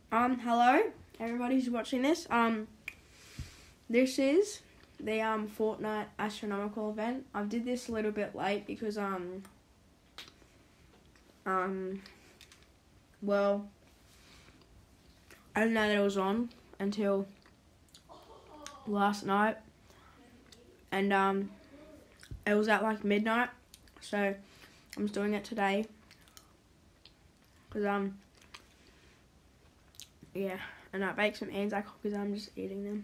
Hello, everybody who's watching this. This is the Fortnite astronomical event. I did this a little bit late because well, I didn't know that it was on until last night, and it was at like midnight, so I'm just doing it today because yeah, and I baked some Anzac cookies. I'm just eating them.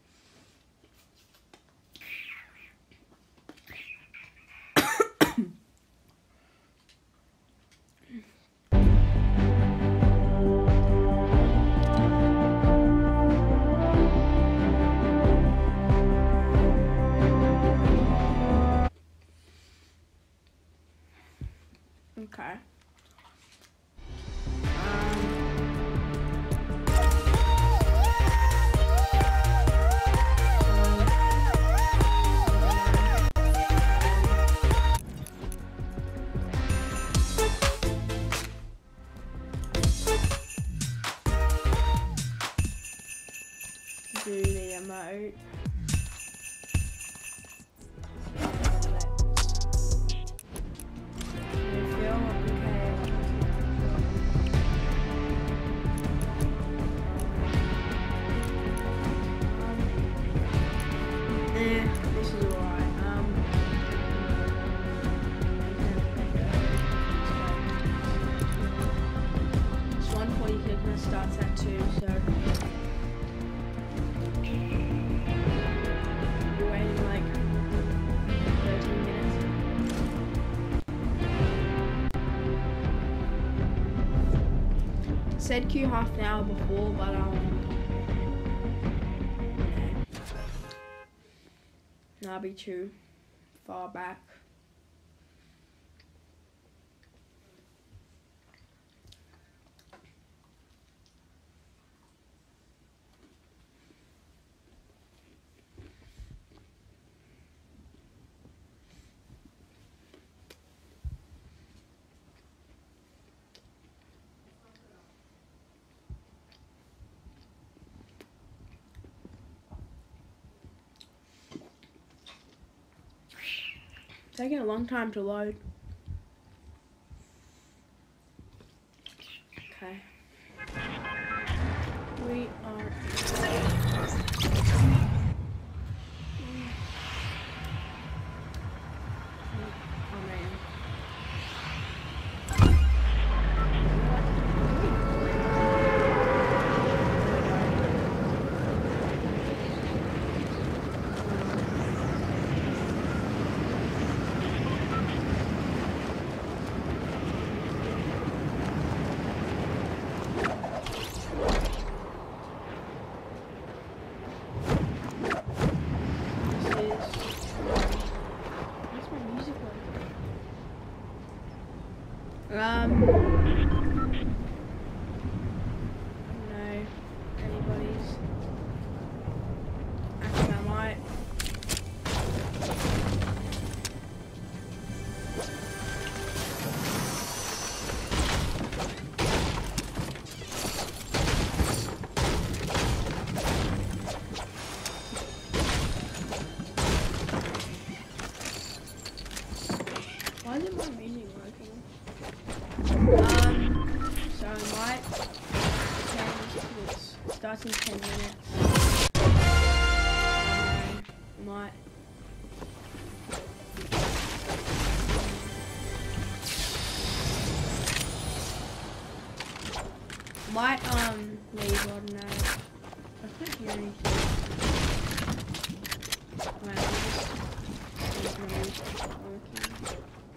Okay. Do the emote. This is alright. It's 1:40 and it starts at 2, so you're waiting like 13 minutes. It said queue half an hour before, but I'll be too far back. It's taking a long time to load. Okay. We are. Oh man. I don't know anybody's. Actually, I might. Why isn't my music working? So I might change this. Starts in 10 minutes. Might. Leave, I don't know. I can't hear anything. Wait, is my music working?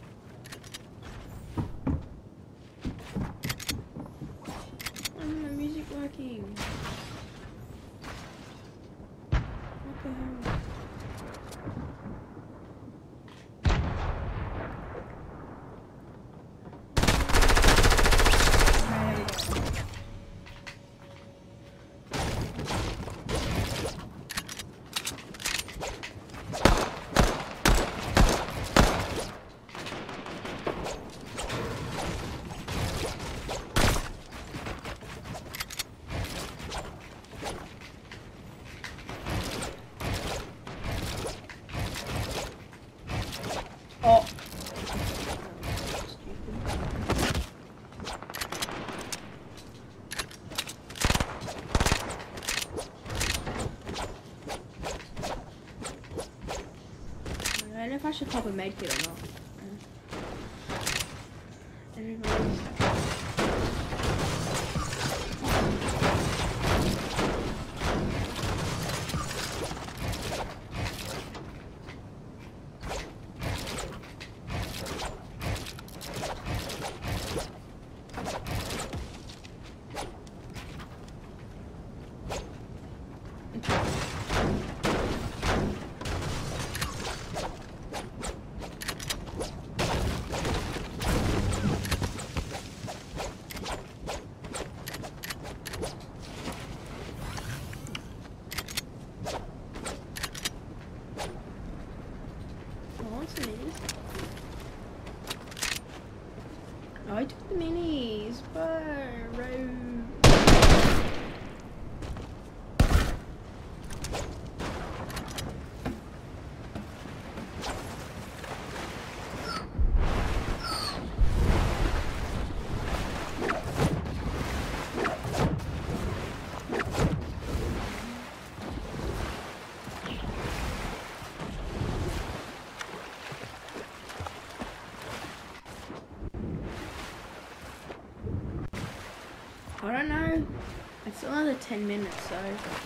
Why isn't my music working? What the hell? should pop a med kit or not. Everybody's... I took the minis, bro. I don't know. It's still another 10 minutes, so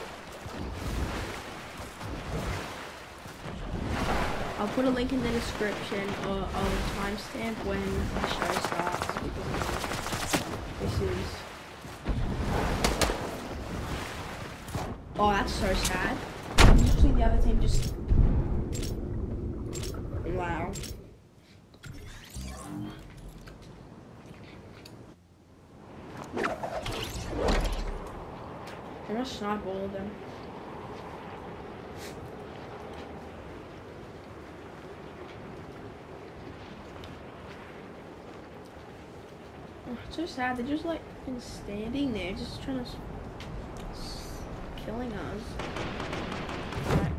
I'll put a link in the description or I'll timestamp when the show starts because this is... Oh, that's so sad. Usually the other team just... Wow. I'm gonna snipe all of them. Oh, it's so sad. They're just like been standing there, just trying to killing us. Right.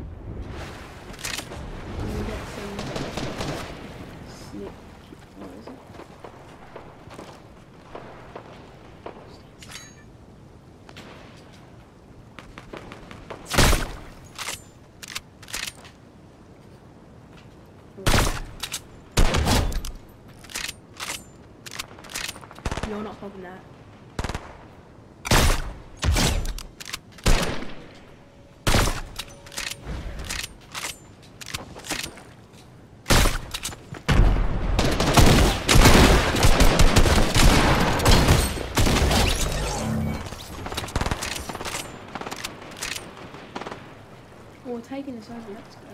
I'm gonna get some snip. What is it? You're not popping that. Well, we're taking this over, let's go.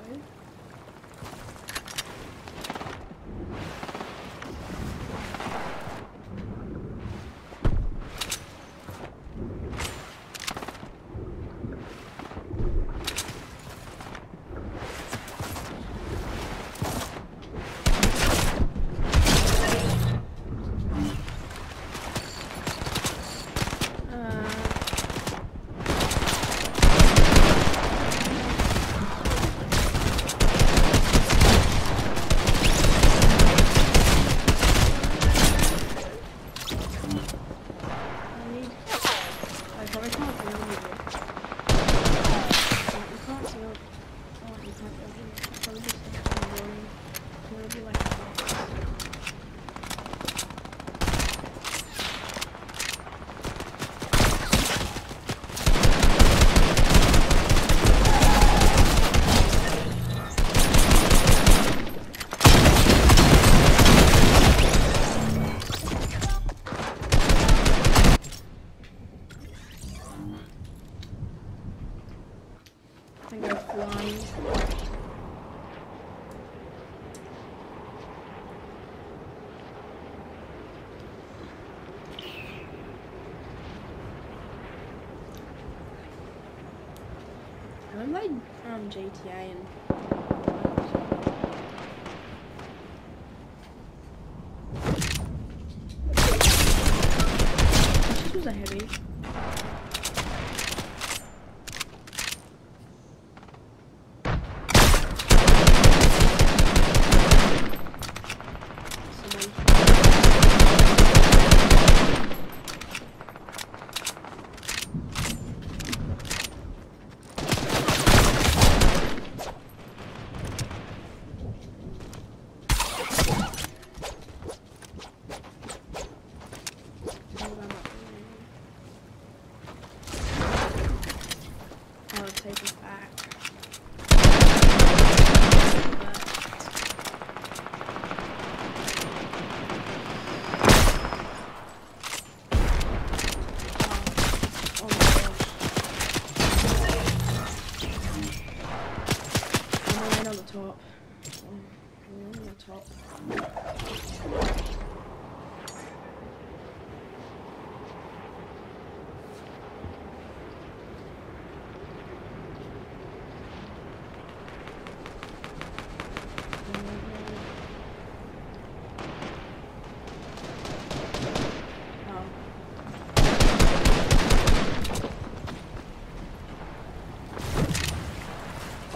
And go flying. I played GTA and this was a heavy.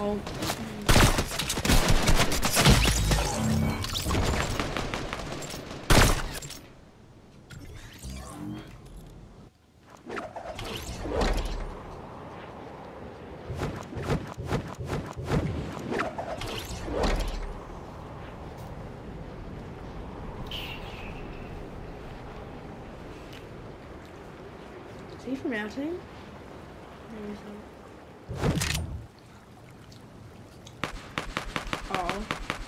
Oh. Is he from our team? No, he's not. Oh.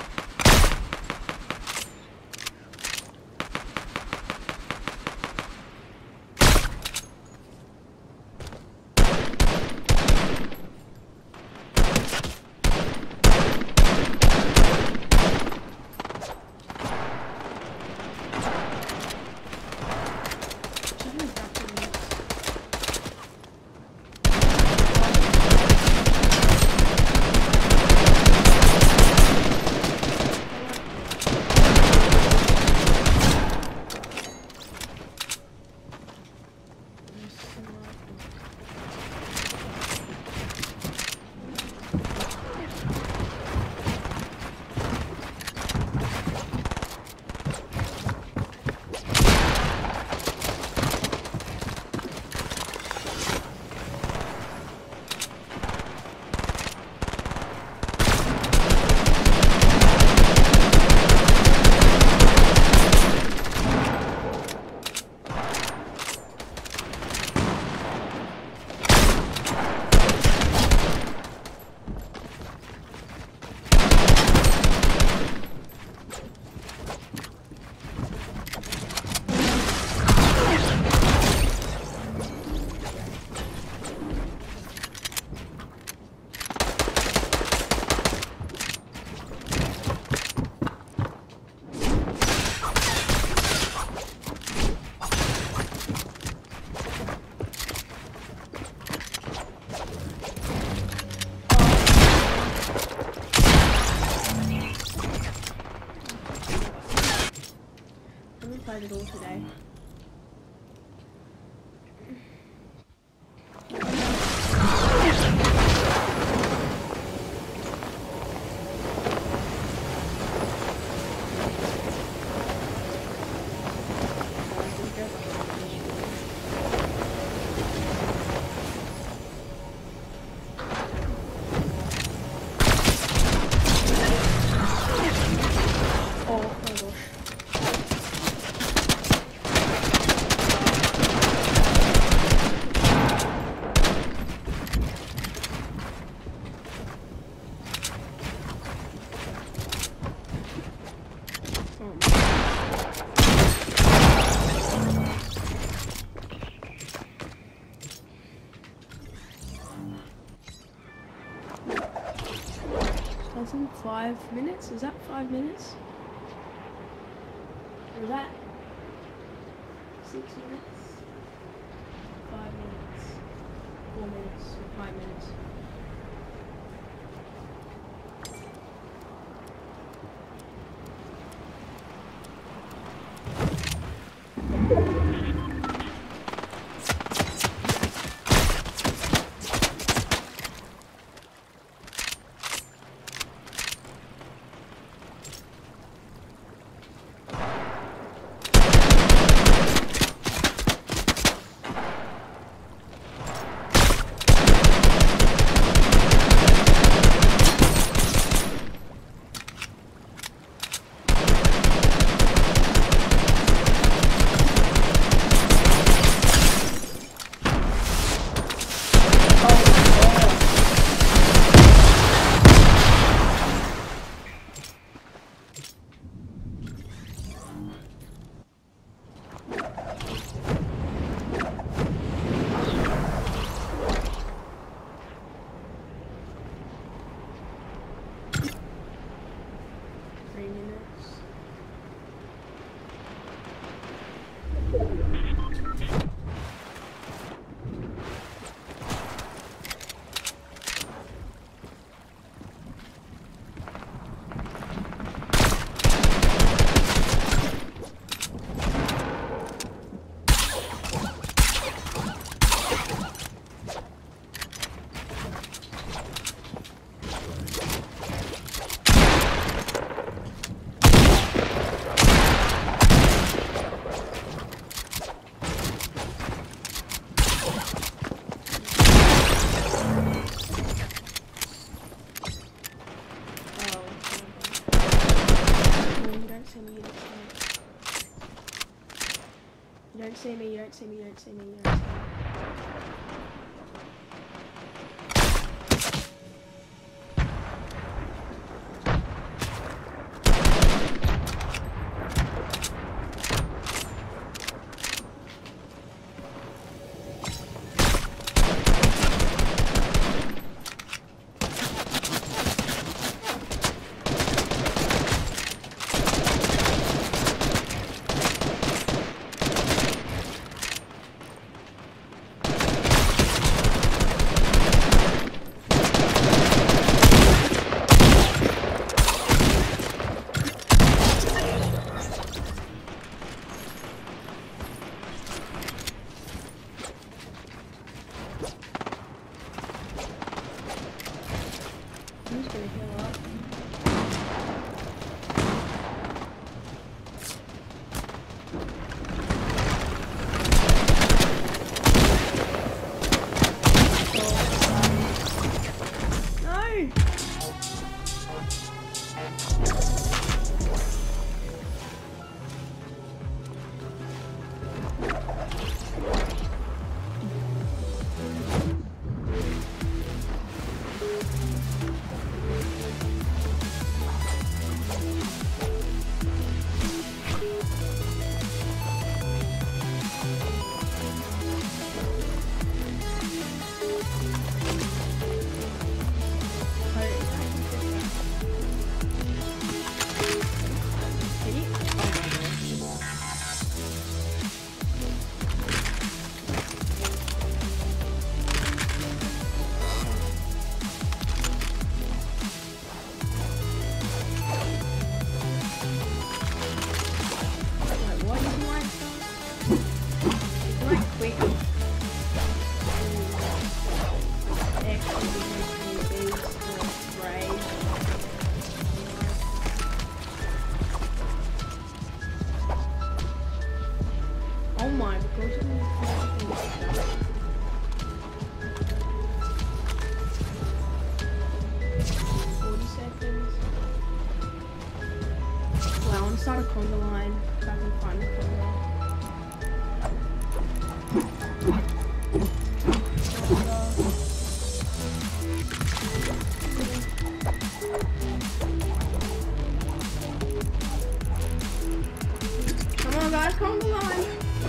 Played it all today. That's in 5 minutes? Is that 5 minutes? Or is that 6 minutes? 5 minutes. 4 minutes. 5 minutes. don't see me. You don't see me. He's gonna heal up. No! Oh my, go to the 40 seconds. Well, I want to start a conga line if I can find a conga. Come on guys, conga line.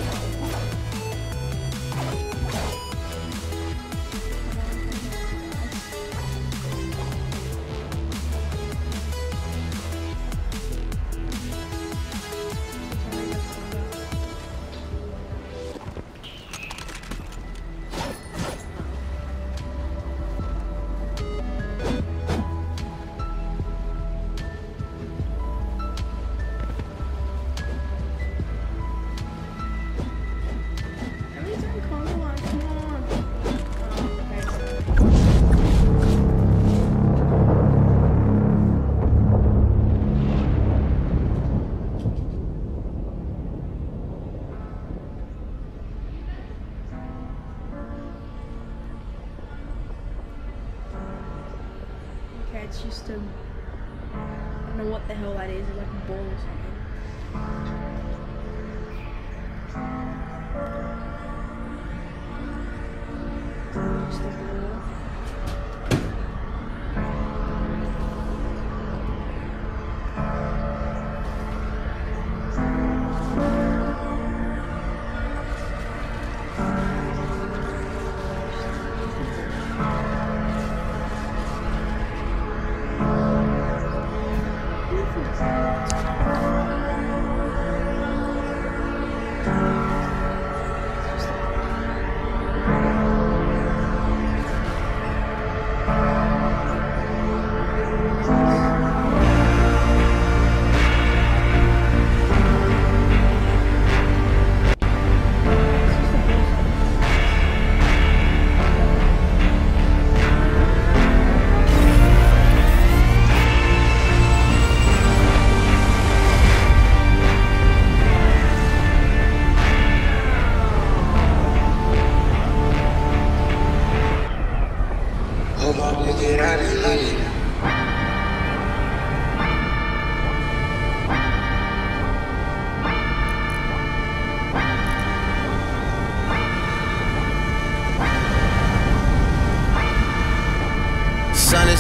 It's just I don't know what the hell that is, like a ball or something. Just a ball.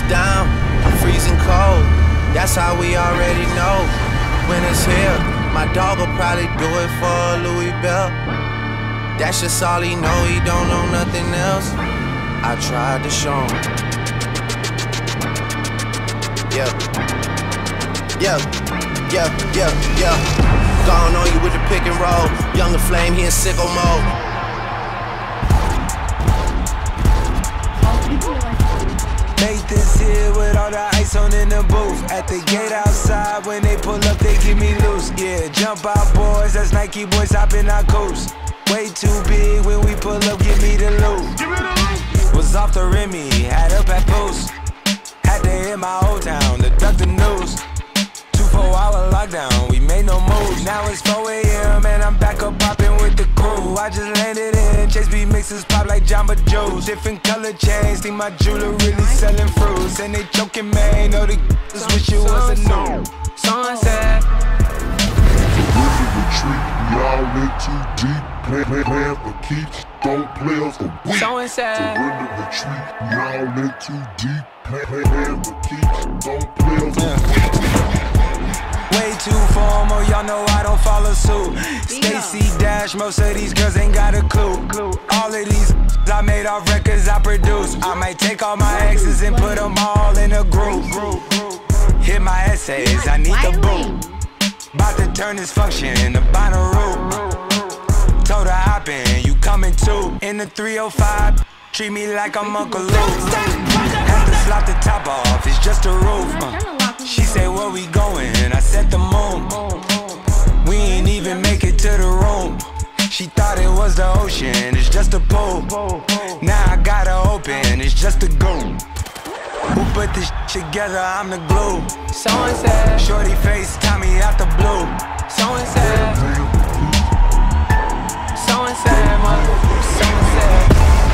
down, I'm freezing cold. That's how we already know when it's here. My dog will probably do it for a Louis Bell. That's just all he know, he don't know nothing else. I tried to show him. Yeah. Gone on you with the pick and roll. Younger Flame, he in sicko mode. Nathan's here with all the ice on in the booth. At the gate outside, when they pull up, they give me loose. Yeah, jump out boys, that's Nike boys hopping our coast. Way too big when we pull up, give me the loot. Was off the Remy, had up at post. Had to hit my old town to duck the news. 2-4-hour lockdown, we made no moves. Now it's 4 AM and I'm back up popping with the crew. I just landed in, Chase B mixes pop like Jamba Joe's. Different color chains, think my jeweler really selling fruits. And they joking, man, know the just wish it was a no. Sunset. Surrender retreat, we all in too deep. Plan for keeps, don't play us for weak. Surrender retreat, we all in too deep. Plan for keeps, don't play us for weak. Way too formal, y'all know I don't follow suit. Stacy Dash, most of these girls ain't got a clue. All of these I made off records I produce. I might take all my exes and put them all in a group. Hit my essays, I need the boot. About to turn this function into Bonnaroo. Told her hop in, you coming too. In the 305, treat me like I'm Uncle Luke. Have to slap the top off, it's just a roof. She said, where we going? I said the moon. We ain't even make it to the room. She thought it was the ocean, it's just a pool. Now I gotta open, it's just a goon. Who put this together? I'm the glue. Someone said, shorty face, Tommy out the blue. Someone said, someone said, someone said.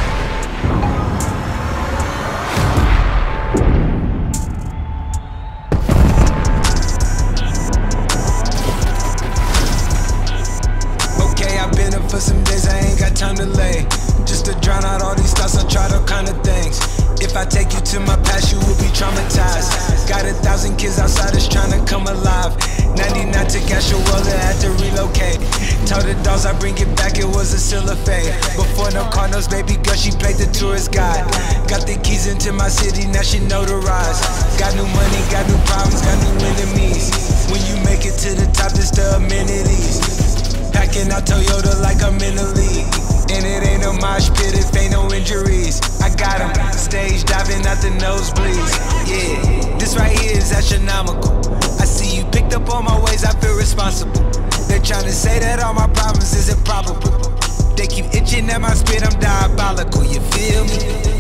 I've been up for some days, I ain't got time to lay. Just to drown out all these thoughts, I tried all kind of things. If I take you to my past, you will be traumatized. Got 1,000 kids outside that's trying to come alive. 99 to cash your world, had to relocate. Told the dolls I bring it back, it was a silver fade. Before no Cardinals, baby girl, she played the tourist guide. Got the keys into my city, now she notarized. Got new money, got new problems, got new enemies. When you make it to the top, it's the amenities. Packing out Toyota like I'm in the league. And it ain't a mosh pit if ain't no injuries. I got him stage diving out the nosebleeds. Yeah, this right here is astronomical. I see you picked up on my ways, I feel responsible. They're trying to say that all my problems is improbable. They keep itching at my spit, I'm diabolical, you feel me?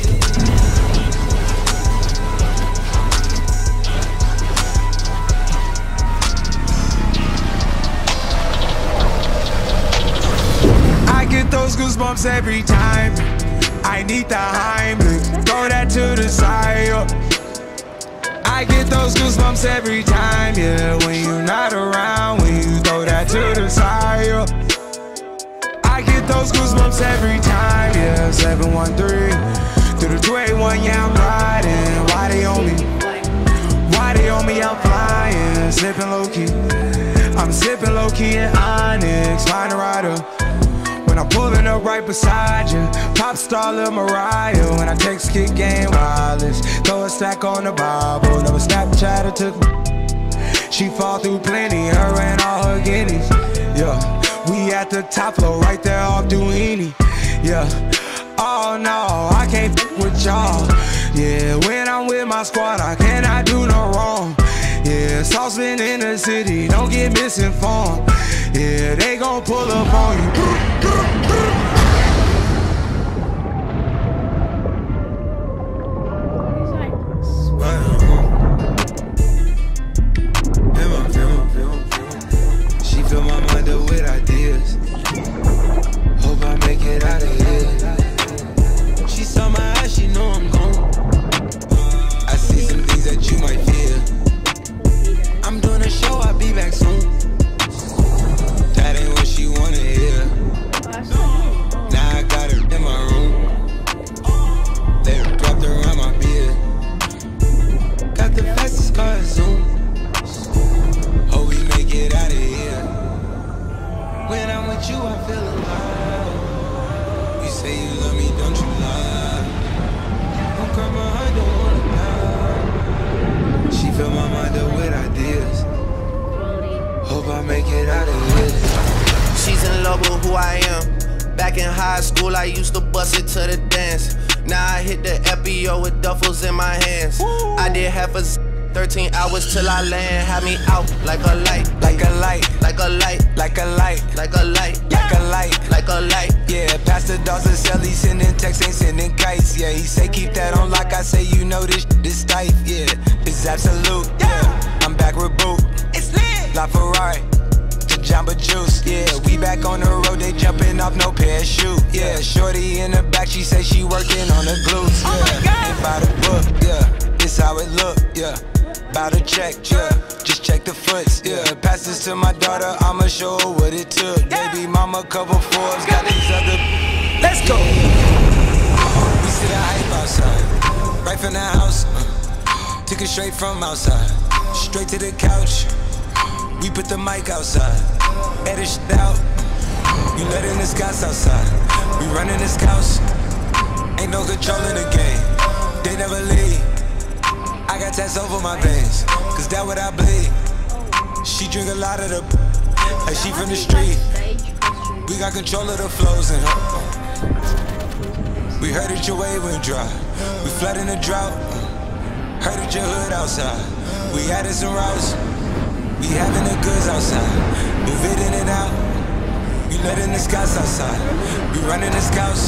I get those goosebumps every time. I need the Heimlich, throw that to the side. I get those goosebumps every time, yeah. When you're not around, when you throw that to the side. I get those goosebumps every time, yeah. 713 through the 281, yeah, I'm riding. Why they on me? Why they on me? I'm flying, sipping low key. I'm sipping low key in Onyx, find a rider. When I'm pulling up right beside you, pop star Lil Mariah. When I text kick game wireless, throw a stack on the Bible. Never Snapchat or took me. She fall through plenty, her and all her guineas. Yeah, we at the top floor, right there off Duini. Yeah, oh no, I can't f with y'all. Yeah, when I'm with my squad, I cannot do no wrong. Yeah, saucepan in the city, don't get misinformed. Yeah, they gon' pull up on you. She fill my mind up with ideas. Hope I make it out of here. She saw my eyes, she know I'm gone. I see some things that you might fear. I'm doing a show, I'll be back soon. That ain't what she wanna hear. Now I got her in my room. They wrapped around my beard. say you love me, don't you lie? Don't cry my heart, don't wanna die. She fill my mind up with ideas. Hope I make it out of here. She's in love with who I am. Back in high school, I used to bust it to the dance. Now I hit the FBO with duffels in my hands. I did half a 13 hours till I land. Had me out like a light, Like a light, like a light, like a light, like a light, like a light. like a light. Yeah, Pastor Dawson sell, he sending texts, ain't sending kites. Yeah, he say keep that on lock, I say you know this tight. Yeah, it's absolute. Yeah, I'm back with Boot. It's lit. La Ferrari, the Jamba Juice. Yeah, we back on the road, they jumping off no parachute. Yeah, shorty in the back, she say she working on the glutes. Yeah, oh my God. Ain't by the book. Yeah, it's how it look. Yeah, about to check. Yeah, just check the foots. Yeah, pass this to my daughter, I'ma show her what it took. Baby mama cover Forbes, got these other. Let's go. We see the hype outside, right from the house. Took it straight from outside, straight to the couch. We put the mic outside, edit shit out. You letting the scouts outside, we running the scouts. Ain't no control in the game, they never leave. I got tats over my veins, cause that what I bleed. She drink a lot of the like she from the street. We got control of the flows in her. We heard that your wave went dry, we flood in the drought. Heard that your hood outside, we added some routes. We having the goods outside, move it in and out. We letting the scouts outside, we running the scouts.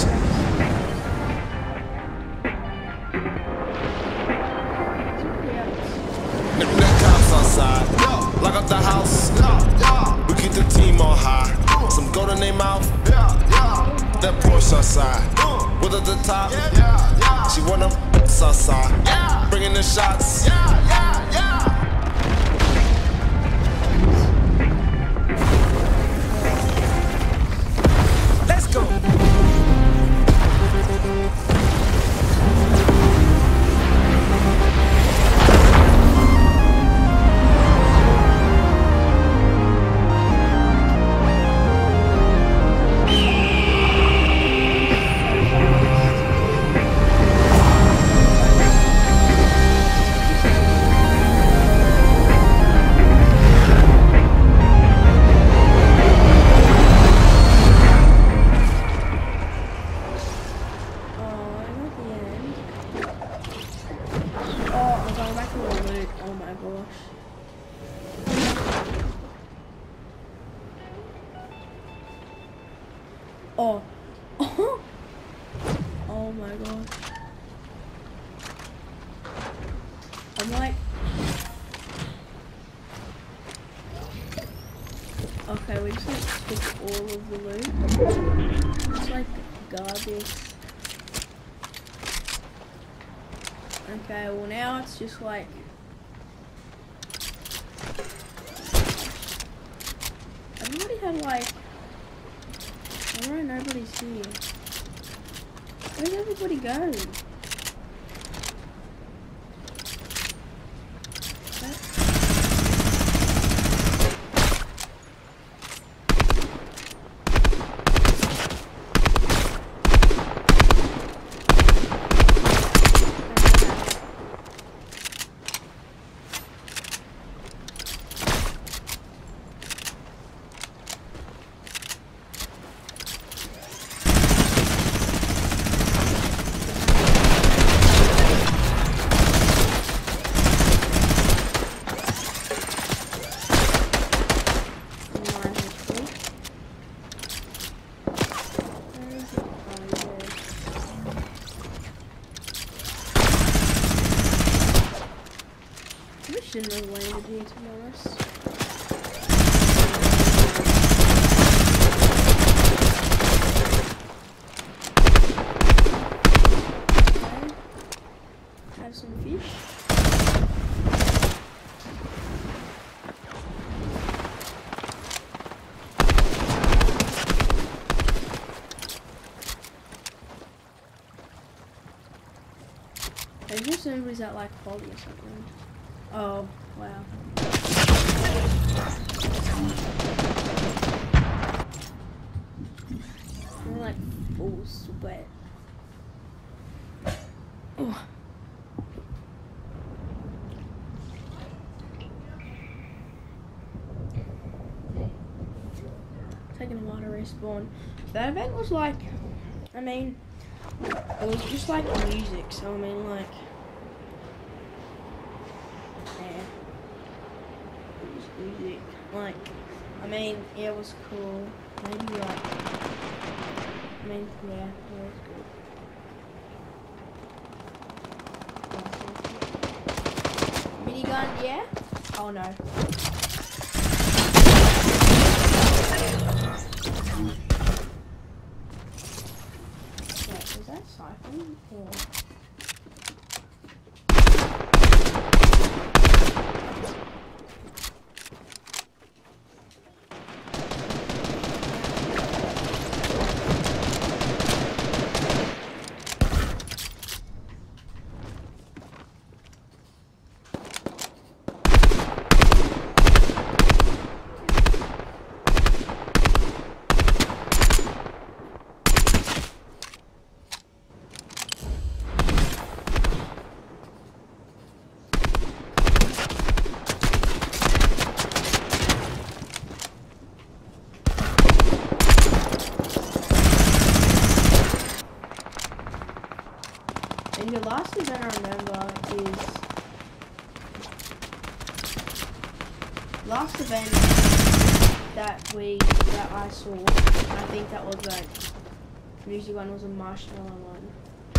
The cops outside, lock up the house. We keep the team on high. Some gold in their mouth. That Porsche outside, with at the top. She wanna outside, bringing the shots. Let's go. Oh. Oh my gosh. I'm like... Okay, we just like took all of the loot. It's like garbage. Okay, well now it's just like... Everybody had like... Alright, nobody's here. Where'd everybody go? Shouldn't have landed here, to be honest. Okay. Have some fish. I just somebody's at like Holly or something. Oh, wow. We're like full sweat. Oh. Taking a while to respawn. That event was like, I mean, it was just like music, so I mean like, yeah, it was music. Like, I mean, yeah, it was cool. Maybe like, I mean, yeah, it was good. Minigun, yeah? Oh no. Is that Siphon or? And the last event I remember is last event that I saw. I think that was like music one was a marshmallow one.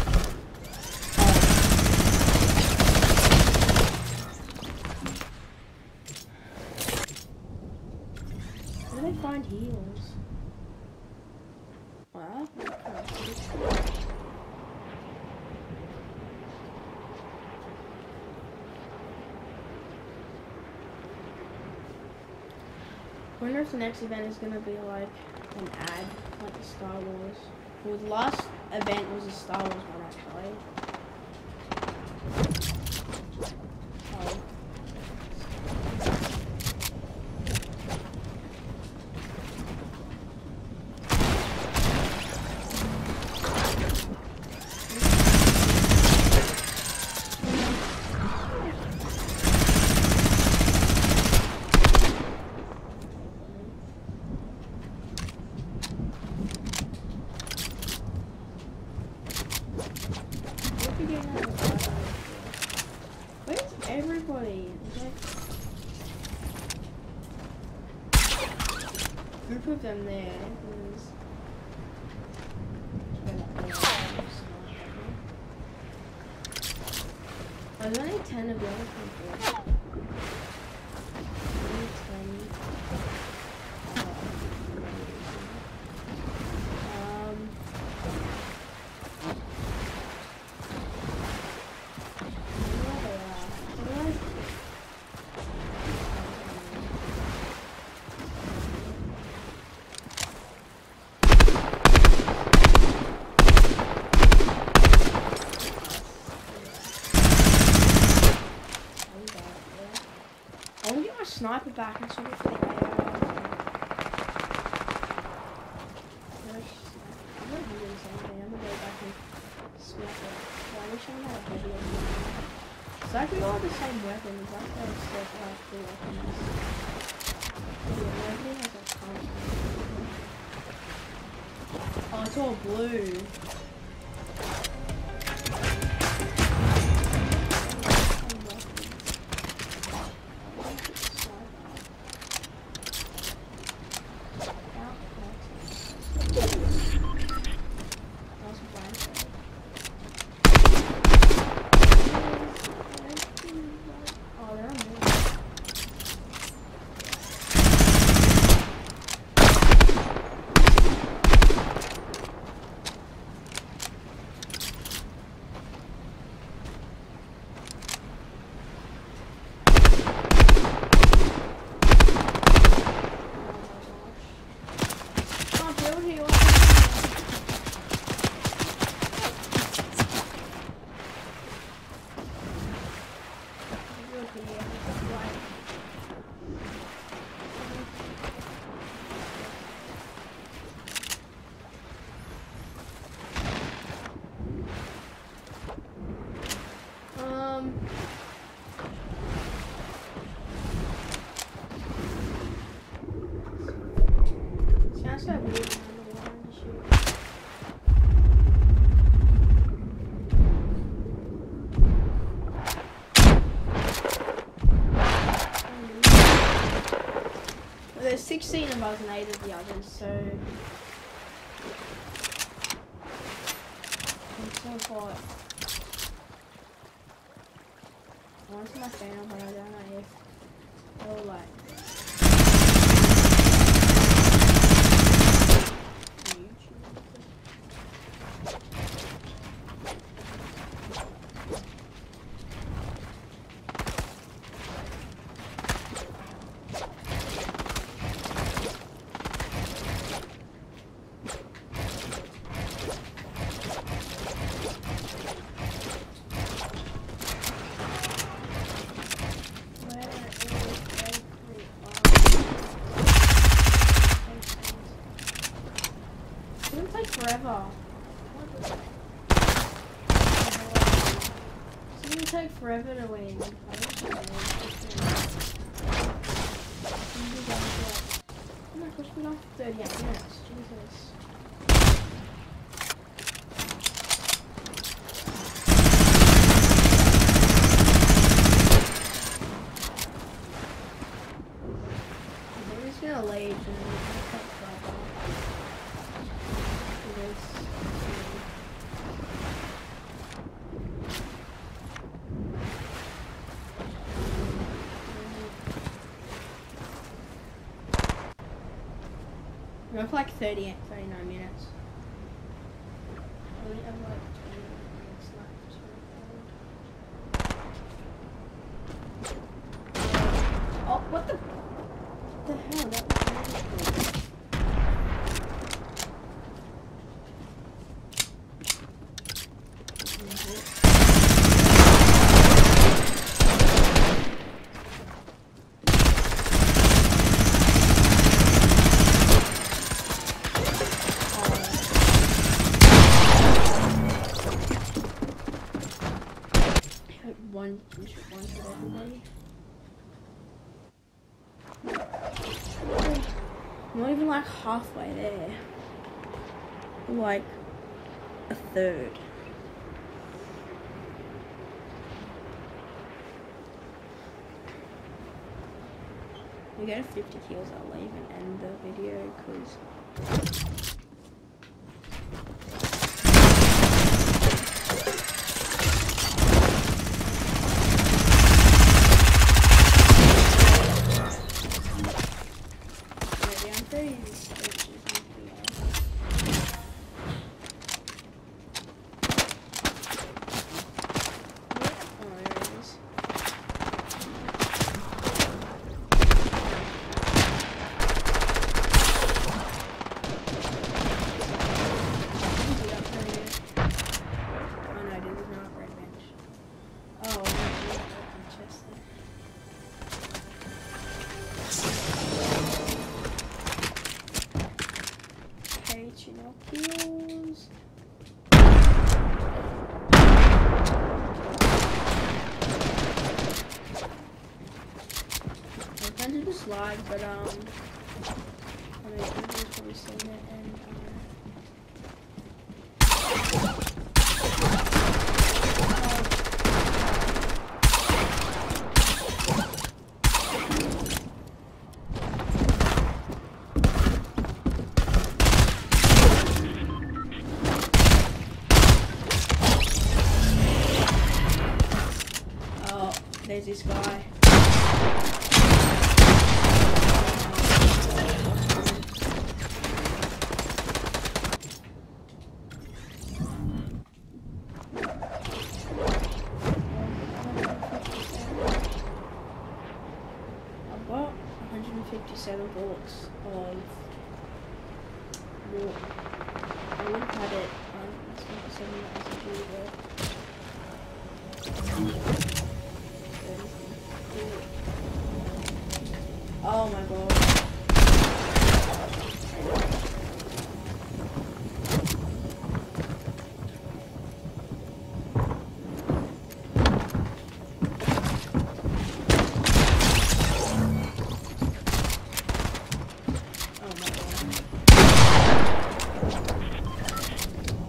Where do they find heals? Wow. I wonder if the next event is gonna be like an ad, like a Star Wars. Well, the last event was a Star Wars one actually. Oh. Where's everybody? Group of them there. There's only 10 of the other people. Only 10. I want to get my sniper back and sort of play AR. I'm not doing something. I'm gonna go back and snipe it. But I wish I had a heavy on. So I could all have the same weapons. That's why I'm so far cool weapons. Yeah, everything has a constant. Oh, it's all blue. 16 of us and 8 of the others, so... It's so hot. I want to turn my fan on, but I don't know if it'll like... Forever. It's gonna take forever to win. Oh my gosh, we're not 38 minutes. Jesus. I'm just gonna leave and take forever. We're for like 39 minutes. I only have like 20 minutes left. Oh, what the hell? That was really cool. One for everybody. I'm not even like halfway there. Like a third. We go to 50 kills, I'll leave and end the video because kills. I tend to just lag, but I mean, everyone's probably seen it, and there's this guy. I've got 157 bullets of war. I would have had it 157 Oh my god. Oh my god.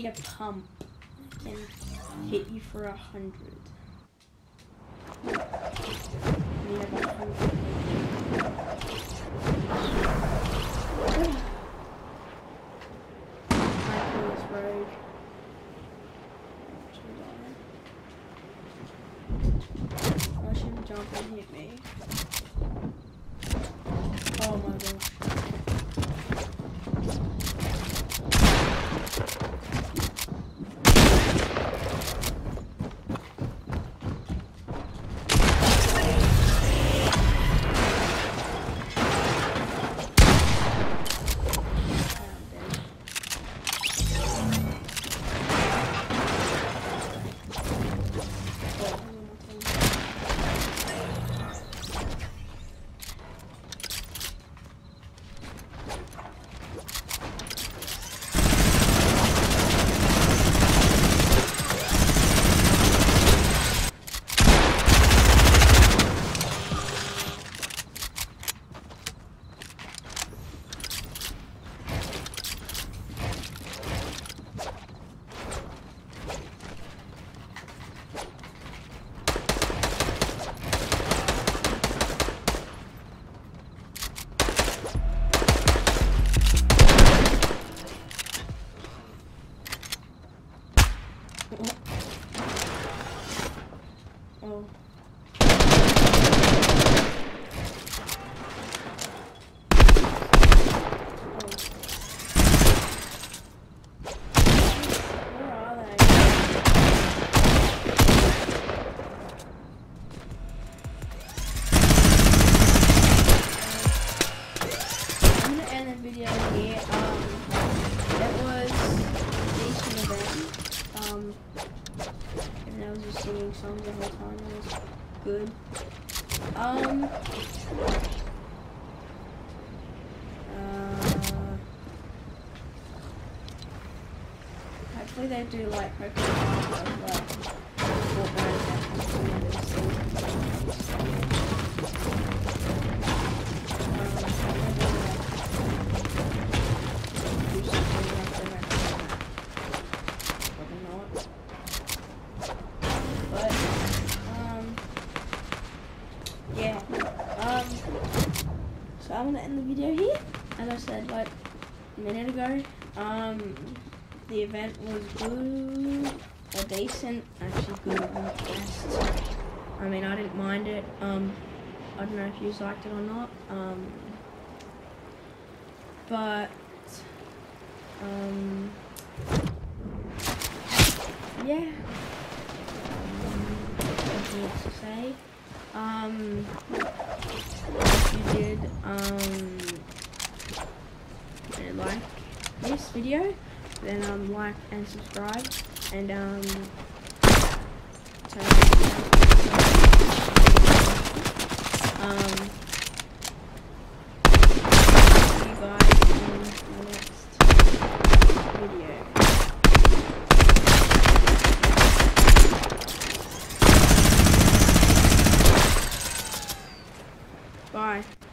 need a pump. I can hit you for 100. Need about 100. This road. I shouldn't jump and hit me. Oh my gosh. Oh. Where are they? I'm gonna end the video here. It was a decent event. And I was just singing songs the whole time. It was good. Hopefully they do like Pokemon like so I'm gonna end the video here. As I said like a minute ago, the event was good or decent, actually good at the best. I mean, I didn't mind it. I don't know if you liked it or not. But yeah. Nothing else to say. If you did like this video, then like and subscribe and turn see you guys in the next video. Bye.